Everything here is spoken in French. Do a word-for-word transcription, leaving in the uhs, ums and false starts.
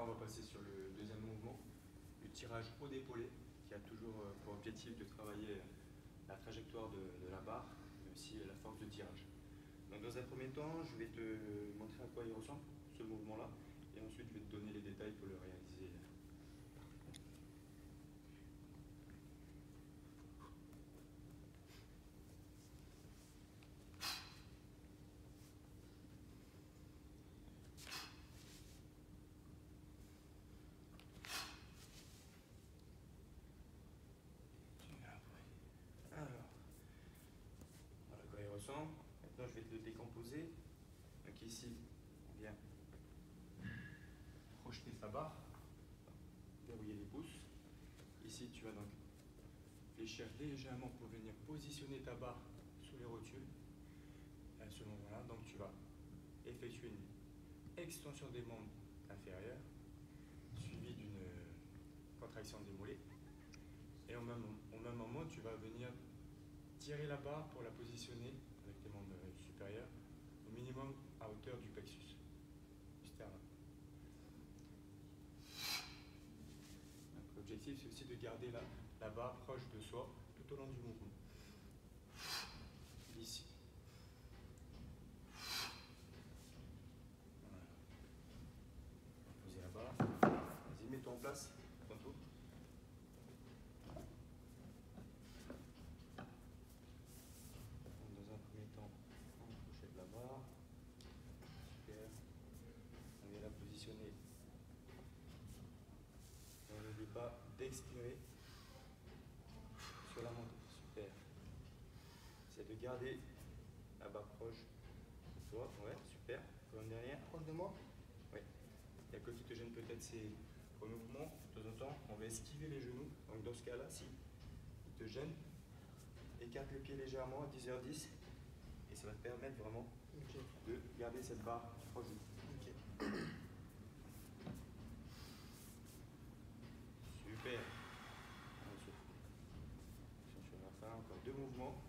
on va passer sur le deuxième mouvement, le tirage haut d'épaulé, qui a toujours pour objectif de travailler la trajectoire de, de la barre, mais aussi la force de tirage. Donc dans un premier temps, je vais te montrer à quoi il ressemble, ce mouvement-là, et ensuite je vais te donner les détails pour le réaliser. Alors, voilà à quoi il ressemble. Maintenant, je vais te le décomposer. Donc ici, on vient projeter sa barre, verrouiller les pouces. Ici, tu vas donc fléchir légèrement pour venir positionner ta barre sous les rotules. Et à ce moment-là, donc tu vas effectuer une extension des membres inférieurs, suivie d'une contraction des mollets. Et au même, au même moment, tu vas venir tirer la barre pour la positionner avec tes membres supérieurs au minimum à hauteur du plexus sternum. L'objectif, c'est aussi de garder la, la barre proche de soi tout au long du mouvement. Ici. Voilà. Poser la barre. Vas-y, mets-toi en place. Tantôt. Dans un premier temps, on couche la barre. Super. On vient la positionner. On n'oublie pas d'expirer sur la montée. Super. C'est de garder la barre proche de toi. Ouais, super. Colonne derrière. Proche de moi. Oui. La côte qui te gêne peut-être, c'est au mouvement. De temps en temps, on va esquiver les genoux. Donc dans ce cas-là, si il te gêne, écarte le pied légèrement à dix heures dix. Et ça va te permettre vraiment okay. de garder cette barre proche de toi. Okay. Super. Sur la fin, encore deux mouvements.